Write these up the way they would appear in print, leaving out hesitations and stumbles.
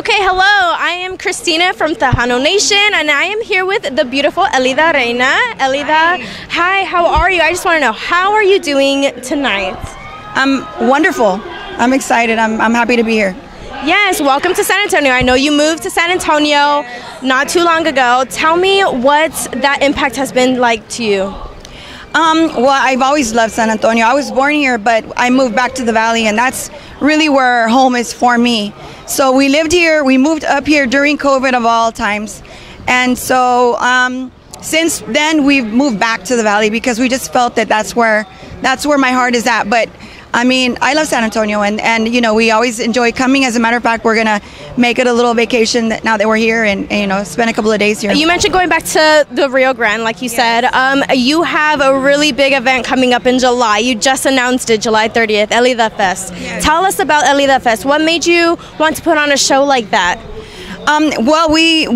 Okay, hello. I am Christina from Tejano Nation, and I am here with the beautiful Elida Reyna. Elida, hi, how are you? I just want to know, how are you doing tonight? I'm wonderful. I'm excited. I'm happy to be here. Yes, welcome to San Antonio. I know you moved to San Antonio not too long ago. Tell me what that impact has been like to you. Well, I've always loved San Antonio. I was born here, but I moved back to the Valley, and that's really where home is for me. So we lived here. We moved up here during COVID of all times. And so since then, we've moved back to the Valley because we just felt that that's where my heart is at. But I mean, I love San Antonio, and you know, we always enjoy coming. As a matter of fact, we're gonna make it a little vacation now that we're here, and you know, spend a couple of days here. You mentioned going back to the Rio Grande, like you said. You have a really big event coming up in July. You just announced it, July 30th, Elida Fest. Yes. Tell us about Elida Fest. What made you want to put on a show like that? Well,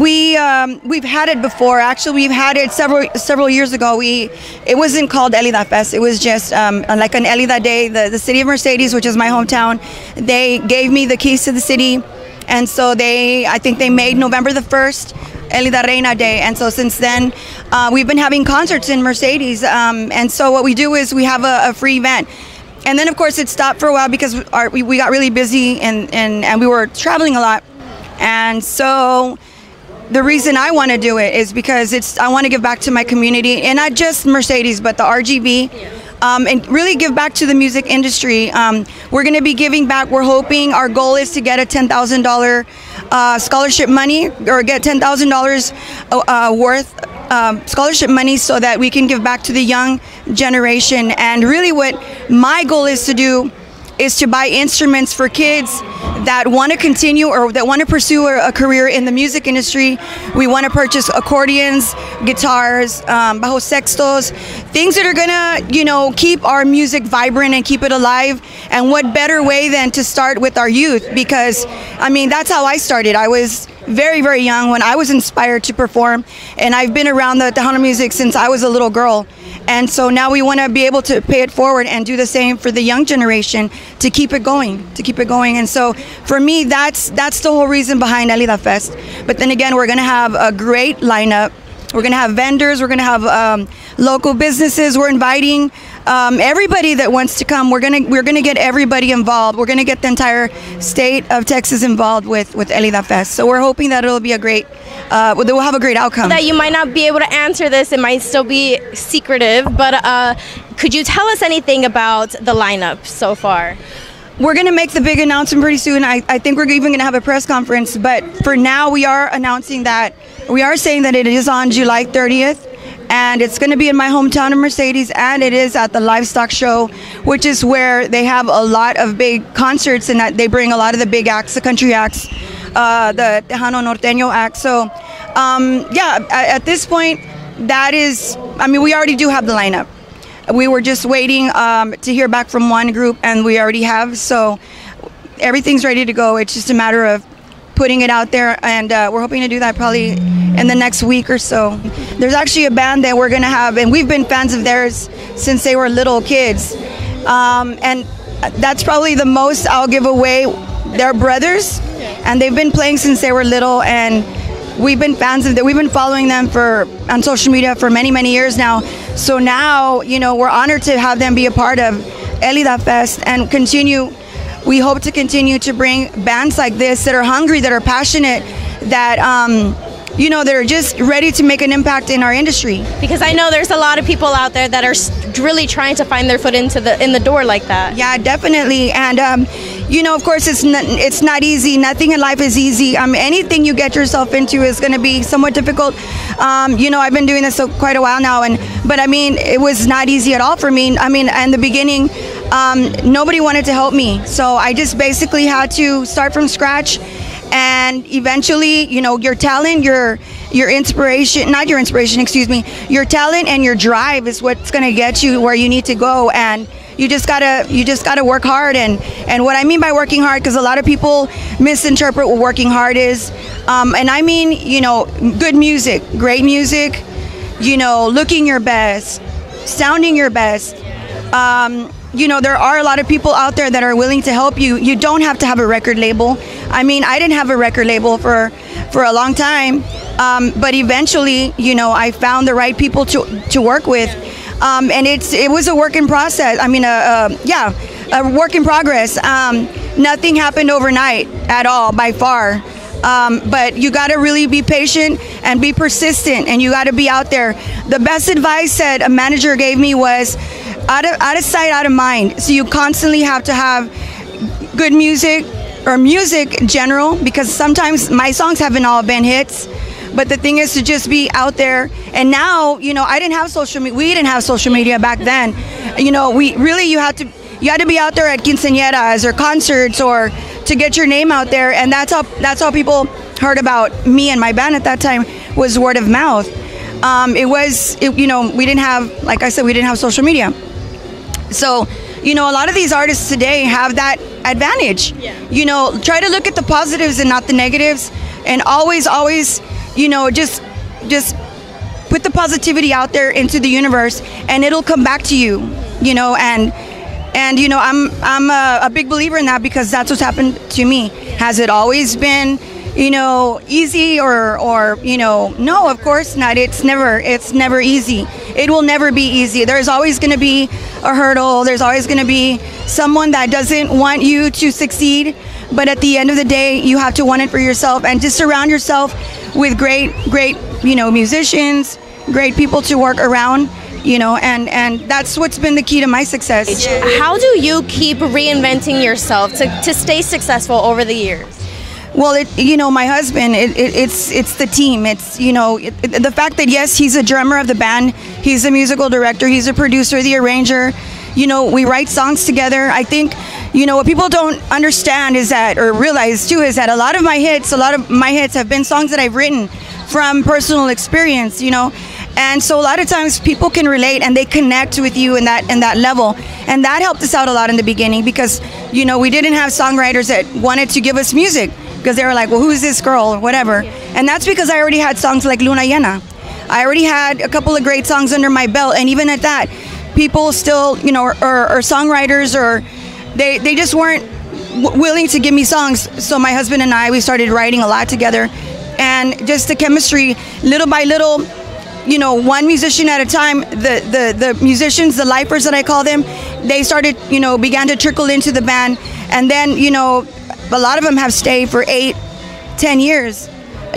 we've had it before. Actually, we've had it several years ago. It wasn't called Elida Fest. It was just like an Elida Day. The city of Mercedes, which is my hometown, they gave me the keys to the city, and so I think they made November the 1st Elida Reyna Day. And so since then, we've been having concerts in Mercedes. And so what we do is we have a free event. And then of course it stopped for a while because we got really busy and we were traveling a lot. And so the reason I want to do it is because I want to give back to my community, and not just Mercedes, but the RGV, and really give back to the music industry. We're going to be giving back. We're hoping, our goal is to get a $10,000 scholarship money, or get $10,000 worth scholarship money, so that we can give back to the young generation. And really what my goal is to do is to buy instruments for kids that want to continue or that want to pursue a career in the music industry. We want to purchase accordions, guitars, bajo sextos, things that are gonna, you know, keep our music vibrant and keep it alive. And what better way than to start with our youth? Because I mean, that's how I started. I was very, very young when I was inspired to perform, and I've been around the Tejano music since I was a little girl. And so now we want to be able to pay it forward and do the same for the young generation to keep it going, And so for me, that's the whole reason behind Elida Fest. But then again, we're going to have a great lineup. We're going to have vendors. We're going to have local businesses. We're inviting everybody that wants to come. We're gonna get everybody involved. We're gonna get the entire state of Texas involved with Elida Fest. So we're hoping that it'll be a great. We'll have a great outcome. That you might not be able to answer this. It might still be secretive. But could you tell us anything about the lineup so far? We're going to make the big announcement pretty soon. I think we're even going to have a press conference. But for now, we are announcing that. We are saying that it is on July 30th. And it's going to be in my hometown of Mercedes. And it is at the Livestock Show, which is where they have a lot of big concerts. And that they bring a lot of the big acts, the country acts, the Tejano Norteño acts. So, yeah, at this point, that is, I mean, we already do have the lineup. We were just waiting to hear back from one group, and we already have. So everything's ready to go. It's just a matter of putting it out there, and we're hoping to do that probably in the next week or so. There's actually a band that we're going to have, and we've been fans of theirs since they were little kids. And that's probably the most I'll give away. They're brothers, and they've been playing since they were little, and we've been fans of them. We've been following them on social media for many, many years now. So now, you know, we're honored to have them be a part of Elida Fest and continue. We hope to continue to bring bands like this that are hungry, that are passionate, that, you know, they're just ready to make an impact in our industry. Because I know there's a lot of people out there that are really trying to find their foot in the door like that. Yeah, definitely. And, you know, of course, it's not easy. Nothing in life is easy. Anything you get yourself into is going to be somewhat difficult. You know, I've been doing this for quite a while now, but I mean, it was not easy at all for me. I mean, in the beginning, nobody wanted to help me, so I just basically had to start from scratch. And eventually, you know, your talent, your inspiration, not your inspiration, excuse me, your talent and your drive is what's going to get you where you need to go. And you just gotta work hard. And what I mean by working hard, because a lot of people misinterpret what working hard is. And I mean, you know, good music, great music, you know, looking your best, sounding your best. You know, there are a lot of people out there that are willing to help you. You don't have to have a record label. I mean, I didn't have a record label for a long time, but eventually, you know, I found the right people to work with, and it was a work in process. I mean, a work in progress. Nothing happened overnight at all, by far. But you got to really be patient and be persistent, and you got to be out there. The best advice that a manager gave me was out of sight, out of mind. So you constantly have to have good music, or music in general, because sometimes my songs haven't all been hits. But the thing is to just be out there. And now, you know, I didn't have social media. We didn't have social media back then. You know, you had to be out there at quinceañeras or concerts, or to get your name out there. And that's how people heard about me and my band at that time, was word of mouth. You know, we didn't have, like I said, we didn't have social media. So, you know, a lot of these artists today have that advantage. Yeah. You know, try to look at the positives and not the negatives, and always, you know, just put the positivity out there into the universe, and it'll come back to you. You know, and you know, I'm a big believer in that, because that's what's happened to me. Has it always been, you know, easy, or you know, no, of course not. It's never easy. It will never be easy. There's always going to be a hurdle. There's always going to be someone that doesn't want you to succeed. But at the end of the day, you have to want it for yourself, and just surround yourself with great, you know, musicians, great people to work around. You know, and that's what's been the key to my success. How do you keep reinventing yourself to stay successful over the years? Well, you know, my husband, it's the team. It's, you know, the fact that, yes, he's a drummer of the band, he's a musical director, he's a producer, the arranger. You know, we write songs together. I think, you know, what people don't understand is that, or realize too, is that a lot of my hits have been songs that I've written from personal experience, you know. And so a lot of times people can relate, and they connect with you in that level. And that helped us out a lot in the beginning, because, you know, we didn't have songwriters that wanted to give us music, because they were like, well, who's this girl, or whatever. And that's because I already had songs like Luna Llena. I already had a couple of great songs under my belt. And even at that, people still, you know, or songwriters, or they just weren't willing to give me songs. So my husband and I, we started writing a lot together. And just the chemistry, little by little, you know, one musician at a time, the musicians, the lifers that I call them, they started, you know, began to trickle into the band. And then, you know, a lot of them have stayed for 8-10 years.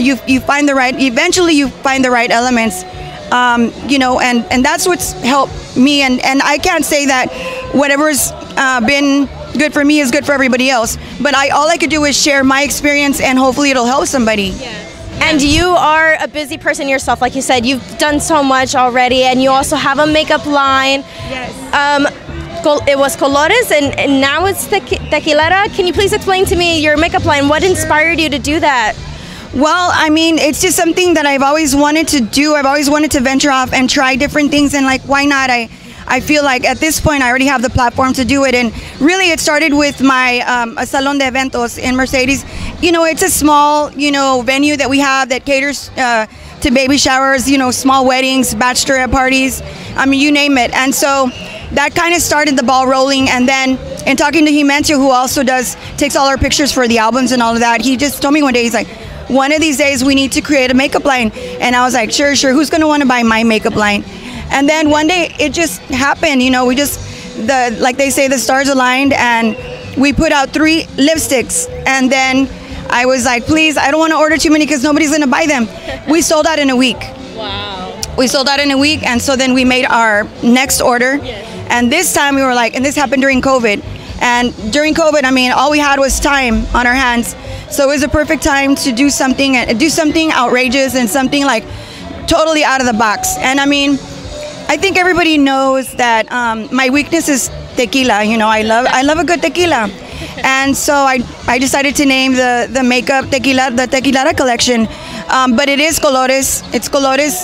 Eventually you find the right elements, you know, and that's what's helped me. And I can't say that whatever's been good for me is good for everybody else, but all I could do is share my experience, and hopefully it'll help somebody. Yeah. And you are a busy person yourself, like you said. You've done so much already, and you also have a makeup line. Yes. It was Colores, and now it's Tequilera. Can you please explain to me your makeup line? What inspired you to do that? Well, I mean, it's just something that I've always wanted to do. I've always wanted to venture off and try different things, and like, why not? I feel like at this point I already have the platform to do it. And really it started with my Salón de Eventos in Mercedes. You know, it's a small, you know, venue that we have that caters to baby showers, you know, small weddings, bachelorette parties, I mean, you name it. And so that kind of started the ball rolling. And then in talking to Himencio, who also takes all our pictures for the albums and all of that, he just told me one day, he's like, one of these days we need to create a makeup line. And I was like, sure, who's going to want to buy my makeup line? And then one day it just happened, you know, like they say, the stars aligned, and we put out 3 lipsticks. And then I was like, please, I don't want to order too many because nobody's going to buy them. We sold out in a week. Wow. We sold out in a week. And so then we made our next order. Yes. And this time we were like, and this happened during COVID. And during COVID, I mean, all we had was time on our hands. So it was a perfect time to do something outrageous and something like totally out of the box. And I mean, I think everybody knows that my weakness is tequila. You know, I love a good tequila. And so I decided to name the makeup tequila, the Tequilera collection. But it is Colores. It's Colores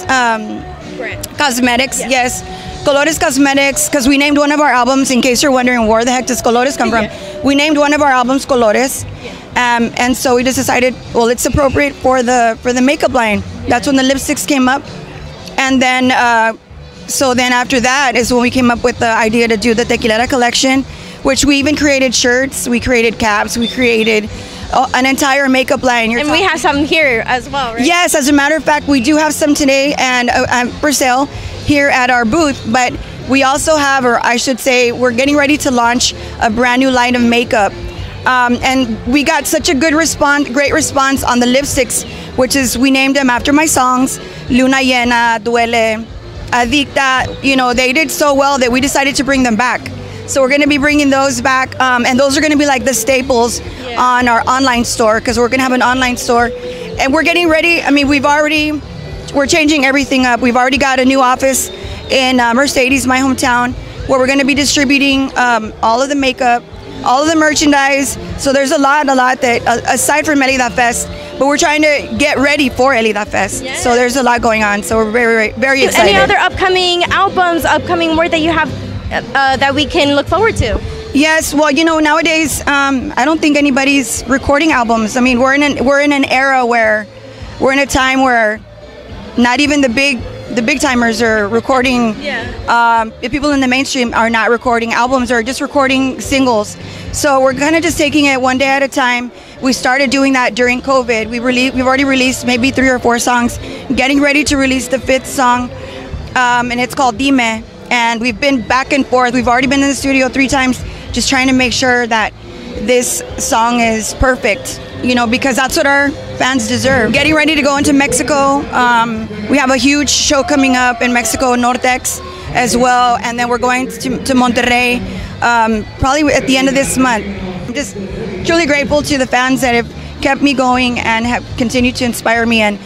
Cosmetics. Yes. Colores Cosmetics, because we named one of our albums, in case you're wondering where the heck does Colores come from, we named one of our albums Colores. And so we just decided, well, it's appropriate for the makeup line. That's when the lipsticks came up. And then so then after that is when we came up with the idea to do the Tequilera collection, which we even created shirts, we created caps, we created an entire makeup line. And we have some here as well, right? Yes, as a matter of fact, we do have some today and for sale here at our booth. But we also have, or I should say, we're getting ready to launch a brand new line of makeup. And we got such a great response on the lipsticks, which is, we named them after my songs, Luna Llena, Duele, Adicta. You know, they did so well that we decided to bring them back. So we're going to be bringing those back, and those are going to be like the staples on our online store, because we're going to have an online store. And we're getting ready. I mean, we're changing everything up. We've already got a new office in Mercedes, my hometown, where we're going to be distributing all of the makeup, all of the merchandise. So there's a lot that, aside from Elida Fest, but we're trying to get ready for Elida Fest. Yes. So there's a lot going on. So we're very, very excited. Any other upcoming albums, upcoming work that you have that we can look forward to? Yes, well, you know, nowadays, I don't think anybody's recording albums. I mean, we're in an era where we're in a time where not even the big timers are recording. The people in the mainstream are not recording albums, or just recording singles. So we're kind of just taking it one day at a time. We started doing that during COVID. We've already released maybe 3 or 4 songs, getting ready to release the 5th song, and it's called Dime. And we've been back and forth. We've already been in the studio 3 times, just trying to make sure that this song is perfect, you know, because that's what our fans deserve. Getting ready to go into Mexico. We have a huge show coming up in Mexico, Nortex, as well. And then we're going to Monterrey, probably at the end of this month. I'm just truly grateful to the fans that have kept me going and have continued to inspire me. And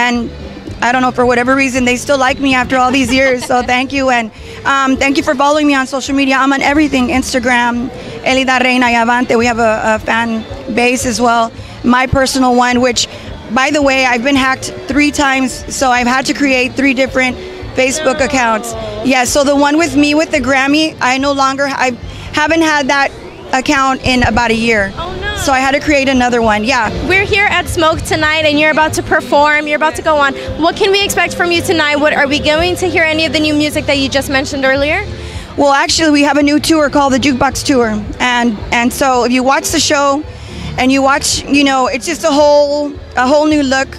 I don't know, for whatever reason, they still like me after all these years. So thank you. And thank you for following me on social media. I'm on everything, Instagram, Elida Reyna y Avante. We have a fan base as well. My personal one, which, by the way, I've been hacked 3 times. So I've had to create 3 different Facebook accounts. Yeah, so the one with me with the Grammy, I haven't had that account in about a year. Oh no. So I had to create another one. Yeah. We're here at Smoke tonight, and you're about to perform. You're about to go on. What can we expect from you tonight? What are we going to hear? Any of the new music that you just mentioned earlier? Well, actually, we have a new tour called the Jukebox Tour, and so if you watch the show, and you watch, you know, it's just a whole new look,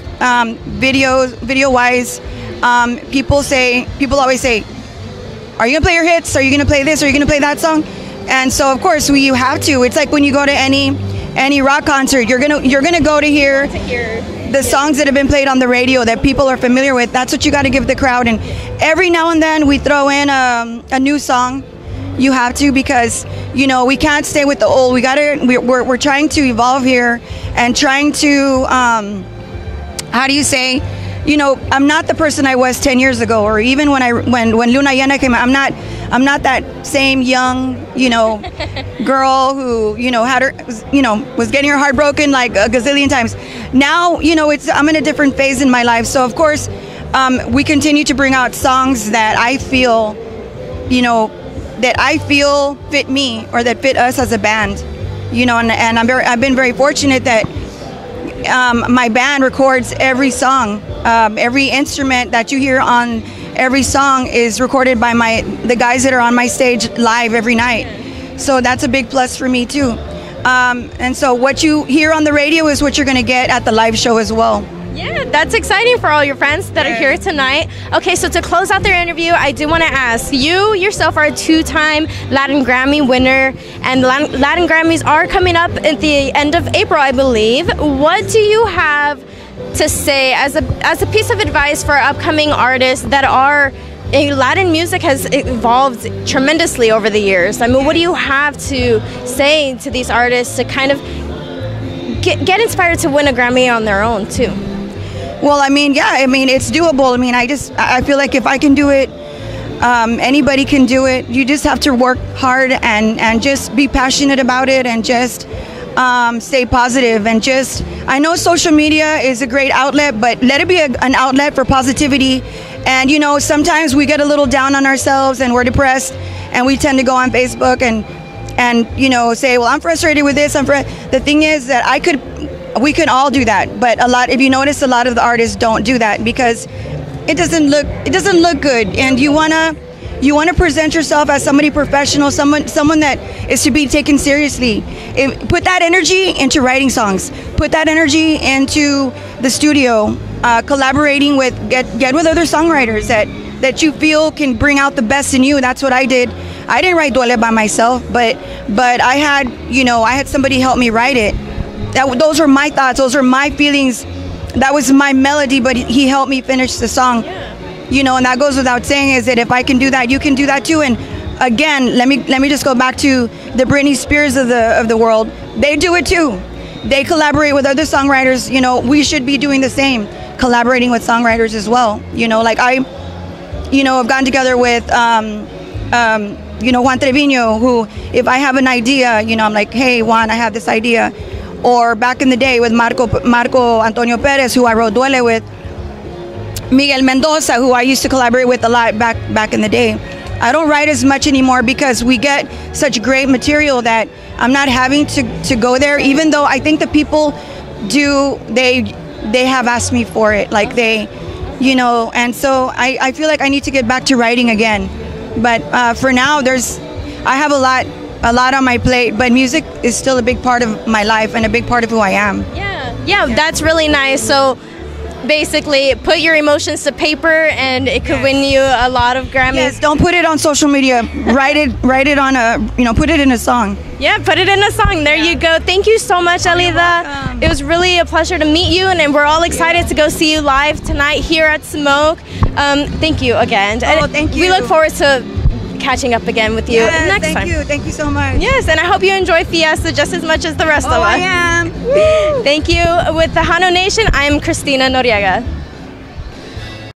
video wise. People always say, "Are you gonna play your hits? Are you gonna play this? Are you gonna play that song?" And so, of course, you have to. It's like when you go to any rock concert, you're gonna go to hear the songs that have been played on the radio that people are familiar with. That's what you got to give the crowd. And every now and then we throw in a new song. You have to, because, you know, we can't stay with the old. We're trying to evolve here and trying to how do you say, you know, I'm not the person I was 10 years ago, or even when Luna Llena came out. I'm not that same young, you know, girl who, you know, was getting her heart broken like a gazillion times. Now, you know, I'm in a different phase in my life. So of course, we continue to bring out songs that I feel, you know, fit me, or that fit us as a band, you know, and I've been very fortunate that my band records every song. Every instrument that you hear on every song is recorded by the guys that are on my stage live every night. So that's a big plus for me too. And so what you hear on the radio is what you're going to get at the live show as well. Yeah, that's exciting for all your friends that are here tonight. Okay, so to close out their interview, I do want to ask, you yourself are a 2-time Latin Grammy winner, and Latin Grammys are coming up at the end of April, I believe. What do you have to say as a piece of advice for upcoming artists that are Latin music has evolved tremendously over the years? I mean, what do you have to say to these artists to kind of get inspired to win a Grammy on their own too? Well, I mean, yeah, I mean, it's doable. I mean, I feel like if I can do it, anybody can do it. You just have to work hard and just be passionate about it, and just stay positive, and just, I know social media is a great outlet, but let it be an outlet for positivity. And, you know, sometimes we get a little down on ourselves and we're depressed, and we tend to go on Facebook and you know, say, well, I'm frustrated with this. The thing is that we can all do that, but if you notice, a lot of the artists don't do that because it doesn't look good, and you wanna you want to present yourself as somebody professional, someone that is to be taken seriously. Put that energy into writing songs. Put that energy into the studio, collaborating with, get with other songwriters that you feel can bring out the best in you. That's what I did. I didn't write Duele by myself, but I had somebody help me write it. Those were my thoughts. Those were my feelings. That was my melody, but he helped me finish the song. And that goes without saying, is that if I can do that, you can do that too. And again, let me just go back to the Britney Spears of the world. They do it too. They collaborate with other songwriters. We should be doing the same, collaborating with songwriters as well. Like I've gotten together with Juan Trevino, who, if I have an idea, I'm like, hey, Juan, I have this idea. Or back in the day with Marco Antonio Perez, who I wrote Duele with. Miguel Mendoza, who I used to collaborate with a lot back in the day. I don't write as much anymore because we get such great material that I'm not having to go there, even though I think the people they have asked me for it. Like and so I feel like I need to get back to writing again. But for now, I have a lot on my plate, but music is still a big part of my life and a big part of who I am. Yeah, that's really nice. So basically, put your emotions to paper, and it could win you a lot of Grammys. Yes, don't put it on social media. Write it on put it in a song. Yeah, put it in a song. There you go. Thank you so much, Elida. It was really a pleasure to meet you, and we're all excited to go see you live tonight here at Smoke. Thank you again. Thank you. We look forward to catching up again with you next time. Thank you so much. Yes, and I hope you enjoy Fiesta just as much as the rest of us. I am. Thank you. With the Hano Nation, I'm Christina Noriega.